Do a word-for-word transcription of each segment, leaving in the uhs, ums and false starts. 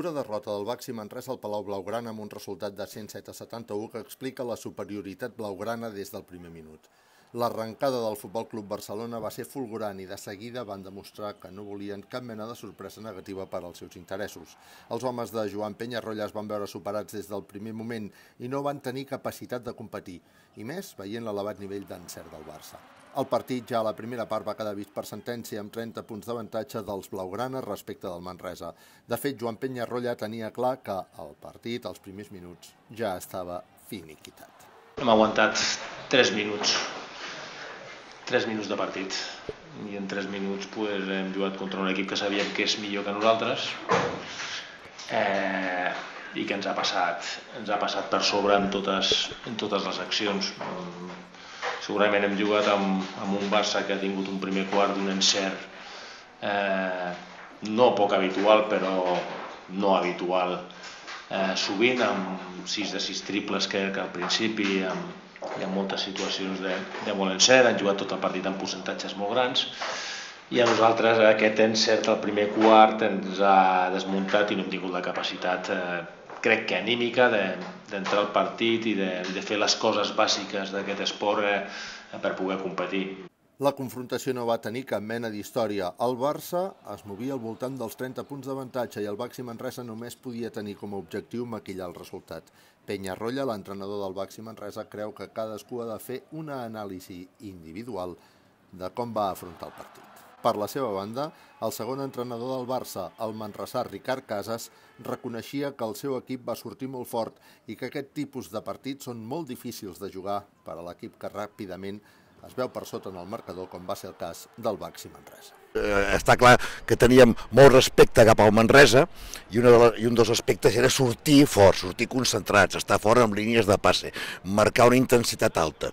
Dura derrota del Baxi Manresa al Palau Blaugrana amb un resultat de cent set a setanta-u que explica la superioritat blaugrana des del primer minut. L'arrencada del Futbol Club Barcelona va ser fulgurant i de seguida van demostrar que no volien cap mena de sorpresa negativa per als seus interessos. Els homes de Joan Peñarroya es van veure superats des del primer moment i no van tenir capacitat de competir, i més veient l'elevat nivell d'encert del Barça. El partit ja a la primera part va quedar vist per sentència amb trenta punts d'avantatge dels blaugranes respecte del Manresa. De fet, Joan Peñarroya tenia clar que el partit, als primers minuts, ja estava finiquitat. Hem aguantat tres minuts, tres minuts de partit, i en tres minuts pues, hem jugat contra un equip que sabíem que és millor que nosaltres eh, i que ens ha passat, ens ha passat per sobre en totes, en totes les accions. Segurament hem jugat amb, amb un Barça que ha tingut un primer quart d'un encert eh, no poc habitual, però no habitual eh, sovint, amb sis de sis triples que, que al principi amb, hi ha moltes situacions de, de molt encert, han jugat tot el partit amb percentatges molt grans i a nosaltres aquest encert al primer quart ens ha desmuntat i no hem tingut la capacitat eh, crec que anímica d'entrar al partit i de, de fer les coses bàsiques d'aquest esport eh, per poder competir. La confrontació no va tenir cap mena d'història. El Barça es movia al voltant dels trenta punts d'avantatge i el Baxi Manresa només podia tenir com a objectiu maquillar el resultat. Peñarroya, l'entrenador del Baxi Manresa, creu que cadascú ha de fer una anàlisi individual de com va afrontar el partit. Per la seva banda, el segon entrenador del Barça, el manresà Ricard Casas, reconeixia que el seu equip va sortir molt fort i que aquest tipus de partits són molt difícils de jugar per a l'equip que ràpidament es veu per sota en el marcador, com va ser el cas del Baxi Manresa. Eh, està clar que teníem molt respecte cap al Manresa i, una de la, i un dels aspectes era sortir fort, sortir concentrats, estar fora amb línies de passe, marcar una intensitat alta.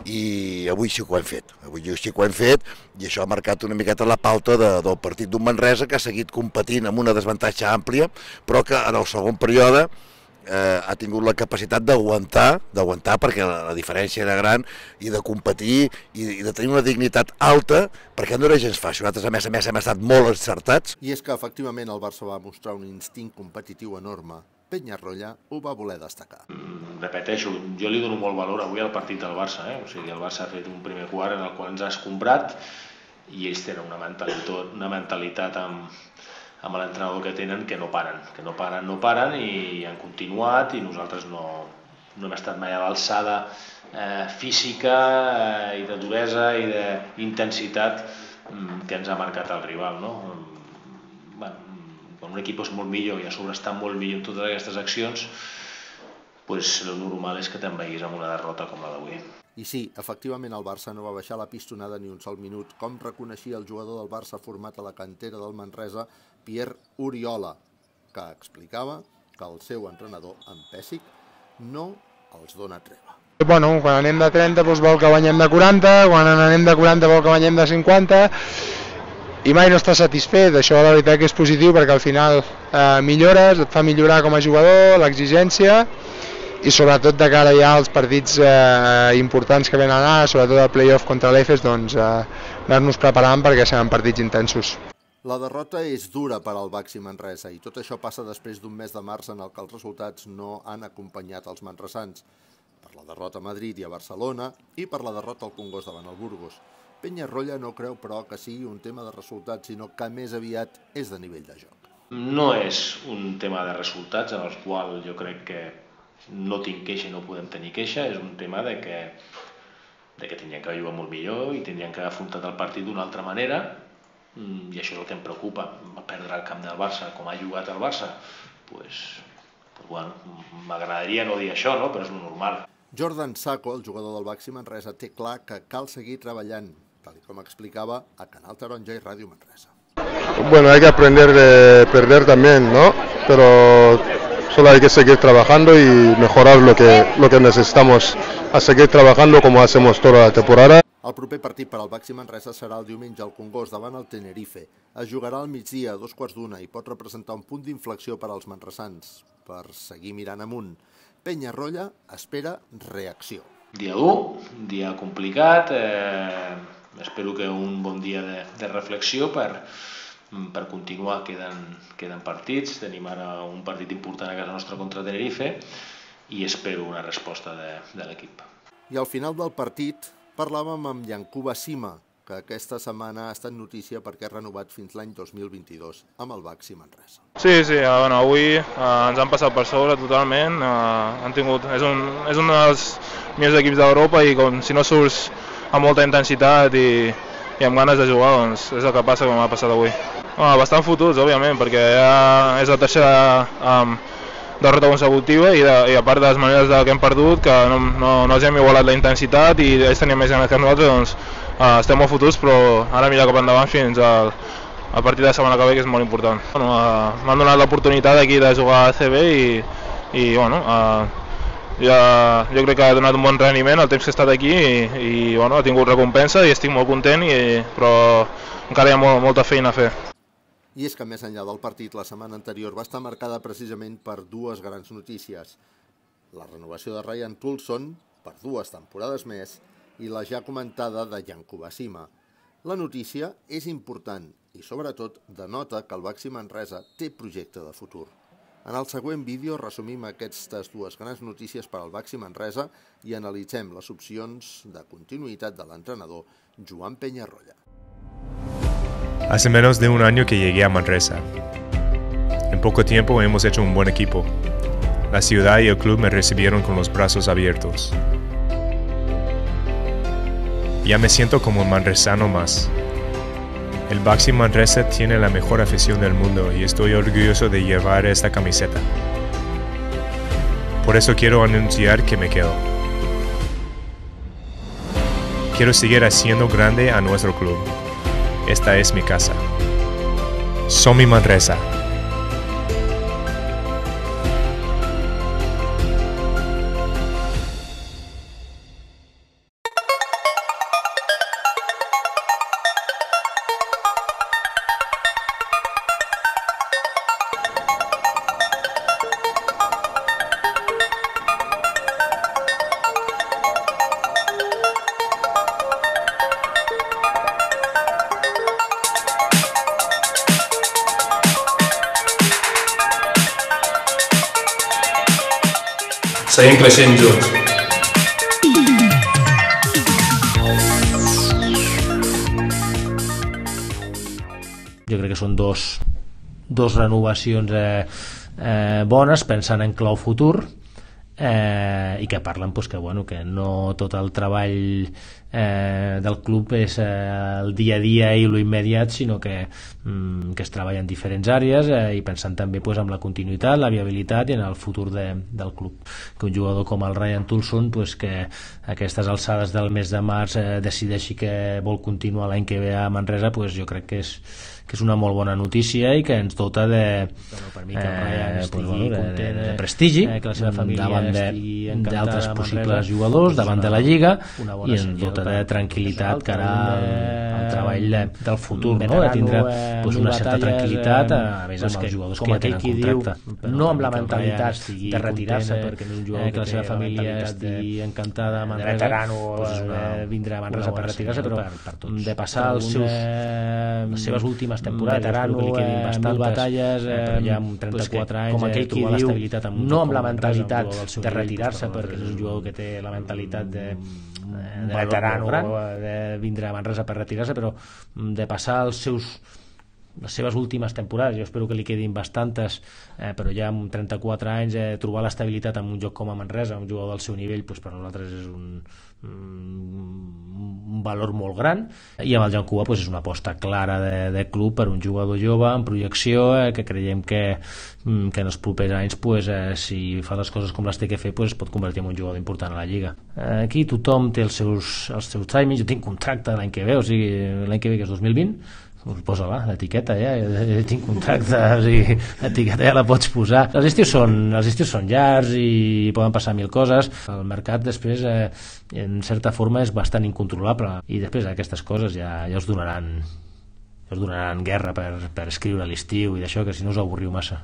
I avui sí que ho hem fet, avui sí que ho hem fet i això ha marcat una miqueta la pauta de, del partit d'un Manresa que ha seguit competint amb una desavantatge àmplia, però que en el segon període Eh, ha tingut la capacitat d'aguantar, d'aguantar perquè la, la diferència era gran, i de competir i, i de tenir una dignitat alta, perquè no era gens fàcil. Nosaltres, a més a més, hem estat molt encertats. I és que, efectivament, el Barça va mostrar un instint competitiu enorme. Peñarroya ho va voler destacar. Mm, repeteixo, jo li dono molt valor avui al partit del Barça. Eh? O sigui, el Barça ha fet un primer quart en el qual ens ha escombrat i ells tenen una mentalitat, una mentalitat amb amb l'entrenador que tenen, que no paren, que no paren, no paren i han continuat i nosaltres no, no hem estat mai a l'alçada eh, física eh, i de duresa i d'intensitat mm, que ens ha marcat el rival. No? Bueno, quan un equip és molt millor i a sobre està molt millor en totes aquestes accions, pues, el normal és que t'envaïs amb una derrota com la d'avui. I sí, efectivament el Barça no va baixar la pistonada ni un sol minut, com reconeixia el jugador del Barça format a la cantera del Manresa, Pierre Oriola, que explicava que el seu entrenador, en Pessic, no els dona treva. Bueno, quan anem de trenta doncs vol que guanyem de quaranta, quan anem de quaranta vol que guanyem de cinquanta, i mai no està satisfet. Això la veritat que és positiu perquè al final eh, millores, et fa millorar com a jugador, l'exigència, i sobretot de cara ja als partits eh, importants que venen ara, sobretot el play-off contra l'Efes, doncs eh, anar-nos preparant perquè seran partits intensos. La derrota és dura per al Baxi Manresa i tot això passa després d'un mes de març en el que els resultats no han acompanyat els manresans, per la derrota a Madrid i a Barcelona i per la derrota al Congost davant el Burgos. Peñarroya no creu, però, que sigui un tema de resultats, sinó que més aviat és de nivell de joc. No és un tema de resultats en el qual jo crec que no tinc queixa i no podem tenir queixa, és un tema de que, de que tindríem que jugar molt millor i tindríem que haver afrontat el partit d'una altra manera i això és el que em preocupa, perdre el camp del Barça com ha jugat el Barça, pues, pues bueno, m'agradaria no dir això, no? Però és normal. Jordan Sacco, el jugador del Baxi Manresa, té clar que cal seguir treballant, tal com explicava a Canal Taronja i Ràdio Manresa. Bueno, hay que aprender de perder también, ¿no? Pero solo hay que seguir trabajando y mejorar lo que, lo que necesitamos a seguir trabajando como hacemos toda la temporada. El proper partit per al Baxi Manresa serà el diumenge al Congost davant el Tenerife. Es jugarà al migdia a dos quarts d'una i pot representar un punt d'inflexió per als manresans, per seguir mirant amunt. Peñarroya espera reacció. Dia dur, dia complicat, eh, espero que un bon dia de, de reflexió per, per continuar. Queden, queden partits, tenim ara un partit important a casa nostra contra Tenerife i espero una resposta de, de l'equip. I al final del partit parlàvem amb Yankuba Sima, que aquesta setmana ha estat notícia perquè ha renovat fins l'any dos mil vint-i-dos amb el Baxi Manresa. Sí, sí, bueno, avui eh, ens han passat per sobre totalment, eh, han tingut, és, un, és un dels millors equips d'Europa i com si no surts amb molta intensitat i, i amb ganes de jugar, doncs és el que passa com ha passat avui. Bueno, bastant fotuts, òbviament, perquè ja és la tercera um, derrota consecutiva i, de, i a part de les maneres de que hem perdut, que no, no, no els hem igualat la intensitat i ells tenien més ganes que nosaltres, doncs uh, estem molt fotuts, però ara mirar cap endavant fins al, al partit de la setmana que ve, que és molt important. Bueno, uh, m'han donat l'oportunitat aquí de jugar a A C B i, i bueno, uh, ja, jo crec que ha donat un bon rendiment el temps que he estat aquí i, i bueno, ha tingut recompensa i estic molt content, i, però encara hi ha molt, molta feina a fer. I és que més enllà del partit, la setmana anterior va estar marcada precisament per dues grans notícies. La renovació de Ryan Toulson per dues temporades més i la ja comentada de Yankuba Sima. La notícia és important i sobretot denota que el Baxi Manresa té projecte de futur. En el següent vídeo resumim aquestes dues grans notícies per al Baxi Manresa i analitzem les opcions de continuïtat de l'entrenador Joan Peñarroya. Hace menos de un año que llegué a Manresa. En poco tiempo hemos hecho un buen equipo. La ciudad y el club me recibieron con los brazos abiertos. Ya me siento como un manresano más. El Baxi Manresa tiene la mejor afición del mundo y estoy orgulloso de llevar esta camiseta. Por eso quiero anunciar que me quedo. Quiero seguir haciendo grande a nuestro club. Esta es mi casa. Somi Manresa. Seguim creixent junts. Jo crec que són dos, dos renovacions eh, eh, bones, pensant en clau futur, eh, i que parlen pues, que, bueno, que no tot el treball eh, del club és eh, el dia a dia i lo immediat, sinó que, mm, que es treballa en diferents àrees, eh, i pensant també pues, en la continuïtat, la viabilitat i en el futur de, del club. Que un jugador com el Ryan Toulson pues, que a aquestes alçades del mes de març eh, decideixi que vol continuar l'any que ve a Manresa, pues, jo crec que és que és una molt bona notícia i que ens dota de, per mi que eh, pues, bueno, de, de, de prestigi eh, que la seva família davant d'altres possibles jugadors, davant de la Lliga, i ens dota de tranquil·litat cara al, al treball de, del futur, no? De tindre pues, una certa tranquil·litat, a més amb els jugadors que ja tenen contracte, no amb la mentalitat de retirar-se perquè no és un jugador que la seva família estigui encantada a Manresa, vindre a Manresa per retirar-se, però de passar els seus, les seves últimes temporades, veterano, que li quedin bastantes batalles, eh, però ja amb trenta-quatre anys, com aquell qui diu, amb no amb la mentalitat de retirar-se, perquè és un jugador que té la mentalitat de, de veterano, de vindre a Manresa per retirar-se, però de passar els seus les seves últimes temporades, jo espero que li quedin bastantes, eh, però ja amb trenta-quatre anys eh, trobar l'estabilitat en un joc com a Manresa, un jugador del seu nivell, doncs per nosaltres és un, un valor molt gran, i amb el Yankuba doncs és una aposta clara de, de club per un jugador jove en projecció, eh, que creiem que, que en els propers anys doncs, eh, si fa les coses com les té que fer doncs, es pot convertir en un jugador important a la Lliga. Eh, aquí tothom té els seus, els seus timings, jo tinc contracte l'any que ve, o sigui l'any que ve que és dos mil vint, posa-la, l'etiqueta ja, ja tinc contracte, o sigui, l'etiqueta ja la pots posar. Els estius són, els estius són llargs i poden passar mil coses. El mercat després, eh, en certa forma, és bastant incontrolable, i després aquestes coses ja, ja us donaran ja us donaran guerra per, per escriure a l'estiu i d'això, que si no us avorriu massa.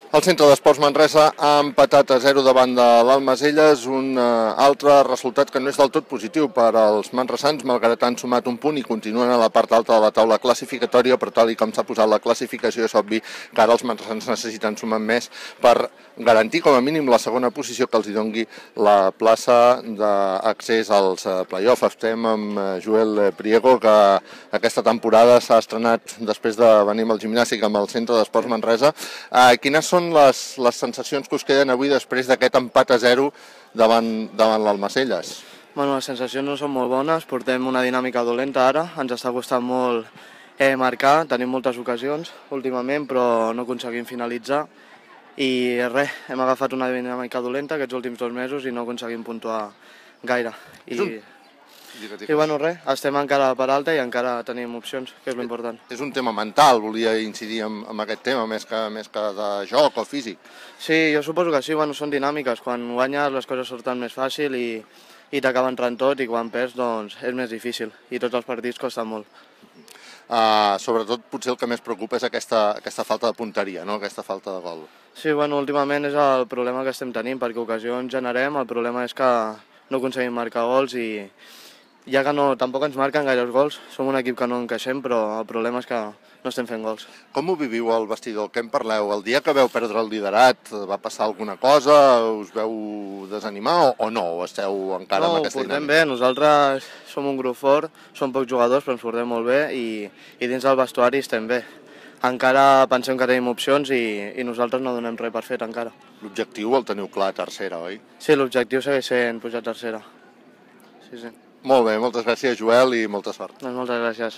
El Centre d'Esports Manresa ha empatat a zero davant de l'Almacelles, un altre resultat que no és del tot positiu per als manresans, malgrat han sumat un punt i continuen a la part alta de la taula classificatòria, però tal i com s'ha posat la classificació és obvi que ara els manresans necessiten sumar més per garantir com a mínim la segona posició que els hi dongui la plaça d'accés als play-off. Estem amb Joel Priego, que aquesta temporada s'ha estrenat després de venir amb el gimnàstic amb el Centre d'Esports Manresa. Quines són les, les sensacions que us queden avui després d'aquest empat a zero davant, davant l'Almacelles? Bueno, les sensacions no són molt bones, portem una dinàmica dolenta ara, ens està costant molt eh, marcar, tenim moltes ocasions últimament, però no aconseguim finalitzar i res, hem agafat una dinàmica dolenta aquests últims dos mesos i no aconseguim puntuar gaire. I... I bueno, res, estem encara per alta i encara tenim opcions, que és l'important. És un tema mental, volia incidir en, en aquest tema, més que, més que de joc o físic. Sí, jo suposo que sí, bueno, són dinàmiques. Quan guanyes les coses surten més fàcil i, i t'acaben entrant tot, i quan perds doncs, és més difícil i tots els partits costen molt. Uh, sobretot potser el que més preocupa és aquesta, aquesta falta de punteria, no? Aquesta falta de gol. Sí, bueno, últimament és el problema que estem tenint, perquè ocasions generem, el problema és que no aconseguim marcar gols i ja que no, tampoc ens marquen gaires gols, som un equip que no encaixem, però el problema és que no estem fent gols. Com ho viviu al vestidor? Què en parleu? El dia que veu perdre el liderat, va passar alguna cosa? Us veu desanimar o, o no? O esteu encara no, amb aquesta dinàmica? No, ho portem bé. Nosaltres som un grup fort, som pocs jugadors, però ens portem molt bé i, i dins del vestuari estem bé. Encara pensem que tenim opcions i, i nosaltres no donem res per fet encara. L'objectiu el teniu clar, tercera, oi? Sí, l'objectiu segueix sent pujar a tercera. Sí, sí. Molt bé, moltes gràcies, Joel, i molta sort. Doncs moltes gràcies.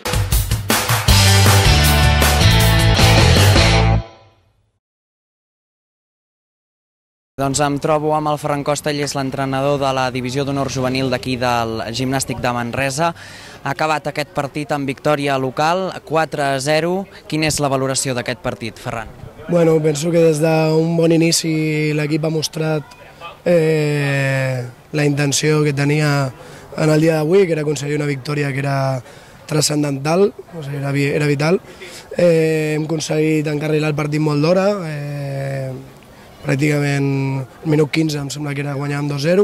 Doncs em trobo amb el Ferran Costa, ell és l'entrenador de la divisió d'honor juvenil d'aquí del gimnàstic de Manresa. Ha acabat aquest partit amb victòria local, quatre a zero. Quina és la valoració d'aquest partit, Ferran? Bueno, penso que des d'un bon inici l'equip ha mostrat eh, la intenció que tenia en el dia d'avui, que era aconseguir una victòria que era transcendental, o sigui, era, era vital. Eh, hem aconseguit encarrilar el partit molt d'hora, eh, pràcticament al minut quinze em sembla que era guanyar amb dos zero,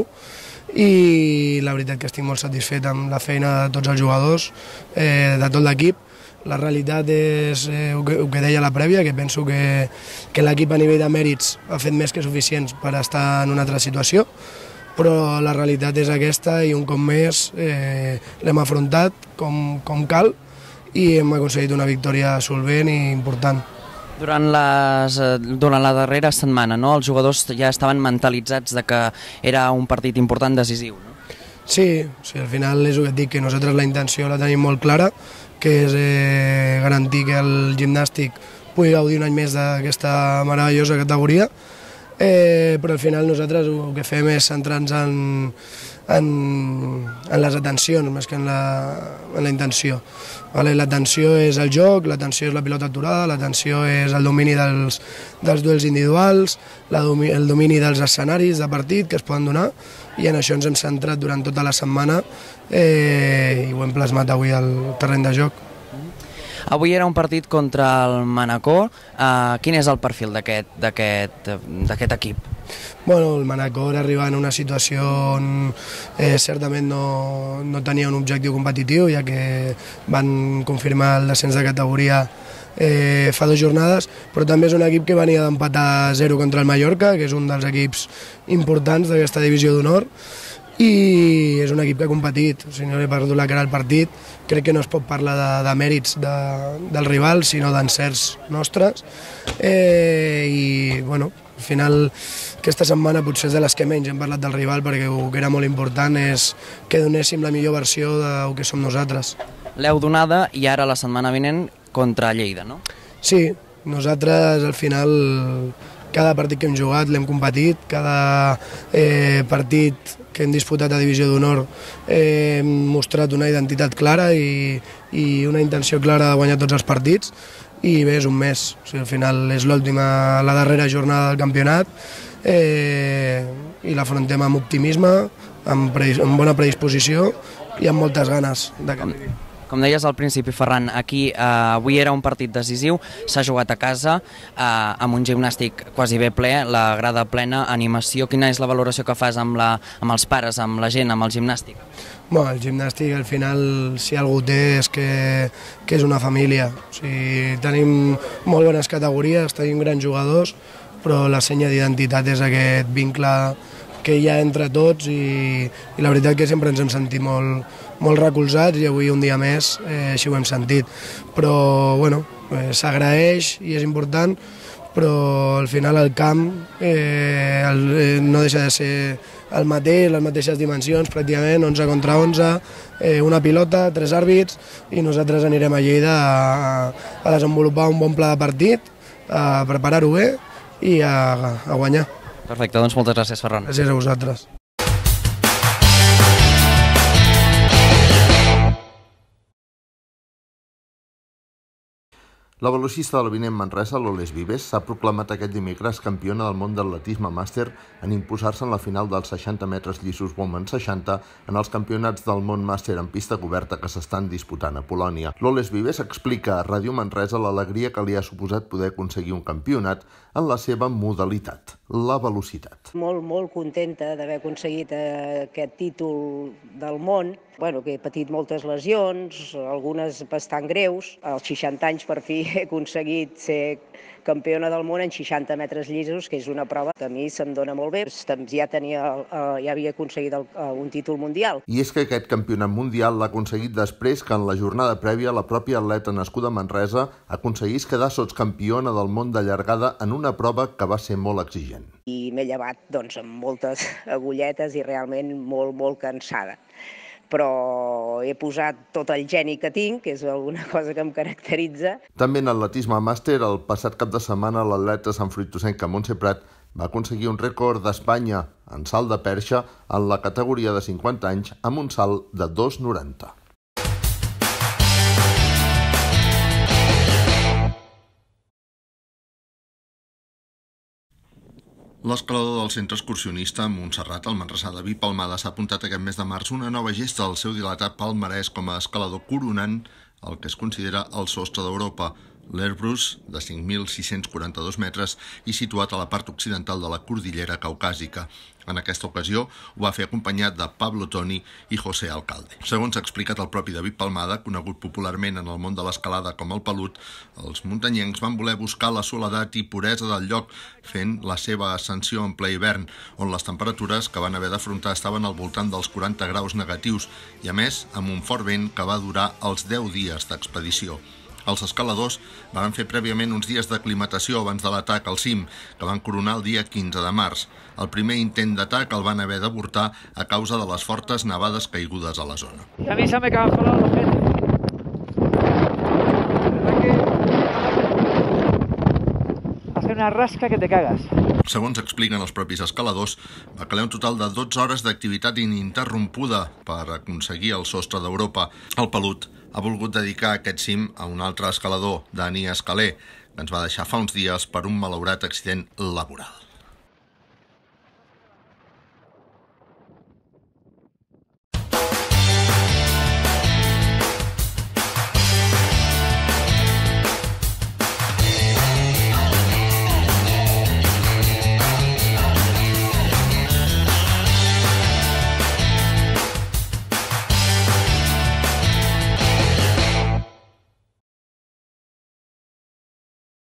i la veritat que estic molt satisfet amb la feina de tots els jugadors, eh, de tot l'equip. La realitat és eh, el, que, el que deia a la prèvia, que penso que, que l'equip a nivell de mèrits ha fet més que suficients per estar en una altra situació, però la realitat és aquesta i un cop més eh, l'hem afrontat com, com cal i hem aconseguit una victòria solvent i important. Durant, les, durant la darrera setmana, no? Els jugadors ja estaven mentalitzats de que era un partit important, decisiu, no? Sí, sí, al final és el que et dic, que nosaltres la intenció la tenim molt clara, que és eh, garantir que el gimnàstic pugui gaudir un any més d'aquesta meravellosa categoria. Eh, però al final nosaltres el que fem és centrar-nos en, en, en les atencions més que en la, en la intenció. Vale? L'atenció és el joc, l'atenció és la pilota aturada, l'atenció és el domini dels, dels duels individuals, la domi, el domini dels escenaris de partit que es poden donar, i en això ens hem centrat durant tota la setmana eh, i ho hem plasmat avui al terreny de joc. Avui era un partit contra el Manacor. Uh, quin és el perfil d'aquest equip? Bueno, el Manacor arriba en una situació on eh, certament no, no tenia un objectiu competitiu, ja que van confirmar el descens de categoria eh, fa dues jornades, però també és un equip que venia d'empatar a zero contra el Mallorca, que és un dels equips importants d'aquesta divisió d'honor, i és un equip que ha competit, o sigui, no he perdut la cara al partit. Crec que no es pot parlar de, de mèrits de, del rival, sinó d'encerts nostres, eh, i bueno, al final aquesta setmana potser és de les que menys hem parlat del rival, perquè el que era molt important és que donéssim la millor versió del que som nosaltres. L'heu donada i ara la setmana vinent contra Lleida, no? Sí, nosaltres al final cada partit que hem jugat l'hem competit, cada eh, partit que hem disputat a Divisió d'Honor eh, hem mostrat una identitat clara i, i una intenció clara de guanyar tots els partits, i bé, és un mes, o sigui, al final és l'última, la darrera jornada del campionat, eh, i l'afrontem amb optimisme, amb, pre, amb bona predisposició i amb moltes ganes de que arribi. Com deies al principi, Ferran, aquí eh, avui era un partit decisiu, s'ha jugat a casa, eh, amb un gimnàstic quasi bé ple, la grada plena, animació. Quina és la valoració que fas amb, la, amb els pares, amb la gent, amb el gimnàstic? Bueno, el gimnàstic al final, si algú té, és que, que és una família. O sigui, tenim molt bones categories, tenim grans jugadors, però la senya d'identitat és aquest vincle que hi ha entre tots i, i la veritat que sempre ens hem sentit molt, molt recolzats i avui un dia més eh, així ho hem sentit. Però bueno, eh, s'agraeix i és important, però al final el camp eh, el, eh, no deixa de ser el mateix, les mateixes dimensions, pràcticament onze contra onze, eh, una pilota, tres àrbits, i nosaltres anirem a Lleida a, a desenvolupar un bon pla de partit, a preparar-ho bé i a, a guanyar. Perfecte, doncs moltes gràcies, Ferran. Gràcies a vosaltres. La velocista del Vinent Manresa, Loles Vives, s'ha proclamat aquest dimecres campiona del món d'atletisme màster en imposar-se en la final dels seixanta metres llisos Women seixanta en els campionats del món màster en pista coberta que s'estan disputant a Polònia. Loles Vives explica a Ràdio Manresa l'alegria que li ha suposat poder aconseguir un campionat en la seva modalitat, la velocitat. Molt, molt contenta d'haver aconseguit aquest títol del món. Bueno, que he patit moltes lesions, algunes bastant greus. Als seixanta anys per fi he aconseguit ser campiona del món en seixanta metres llisos, que és una prova que a mi se'm dona molt bé. Ja, tenia, ja havia aconseguit el, un títol mundial. I és que aquest campionat mundial l'ha aconseguit després que en la jornada prèvia la pròpia atleta nascuda a Manresa aconseguís quedar sotscampiona del món de llargada en una prova que va ser molt exigent. I m'he llevat doncs, amb moltes agulletes i realment molt, molt cansada. Però he posat tot el geni que tinc, que és alguna cosa que em caracteritza. També en atletisme màster, el passat cap de setmana l'atleta santfruitosenca Montse Prat va aconseguir un rècord d'Espanya en salt de perxa en la categoria de cinquanta anys amb un salt de dos noranta. L'escalador del centre excursionista Montserrat, el manresà David Palmada, s'ha apuntat aquest mes de març una nova gesta al seu dilatat palmarès com a escalador coronant el que es considera el sostre d'Europa, l'Elbrus, de cinc mil sis-cents quaranta-dos metres i situat a la part occidental de la cordillera caucàsica. En aquesta ocasió ho va fer acompanyat de Pablo Toni i José Alcalde. Segons ha explicat el propi David Palmada, conegut popularment en el món de l'escalada com el Pelut, els muntanyencs van voler buscar la soledat i puresa del lloc fent la seva ascensió en ple hivern, on les temperatures que van haver d'afrontar estaven al voltant dels quaranta graus negatius i, a més, amb un fort vent que va durar els deu dies d'expedició. Els escaladors van fer prèviament uns dies d'aclimatació abans de l'atac al cim, que van coronar el dia quinze de març. El primer intent d'atac el van haver d'avortar a causa de les fortes nevades caigudes a la zona. Avísame que ha mejorado los metros. Hace una rasca que te cagas. Segons expliquen els propis escaladors, va caler un total de dotze hores d'activitat ininterrompuda per aconseguir el sostre d'Europa. El Pelut ha volgut dedicar aquest cim a un altre escalador, Dani Escaler, que ens va deixar fa uns dies per un malaurat accident laboral.